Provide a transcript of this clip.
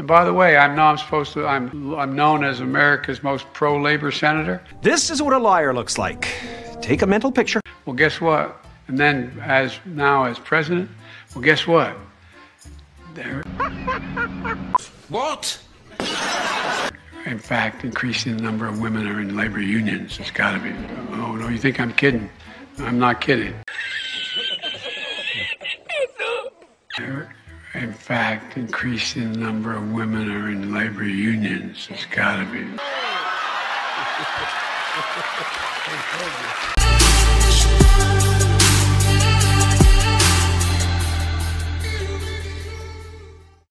By the way, I'm known as America's most pro-labor senator. This is what a liar looks like. Take a mental picture. Well, guess what? And then as president, well, guess what? What? In fact, increasing the number of women are in labor unions. It's got to be. Oh, no, you think I'm kidding? I'm not kidding. In fact, increasing the number of women are in labor unions. It's got to be.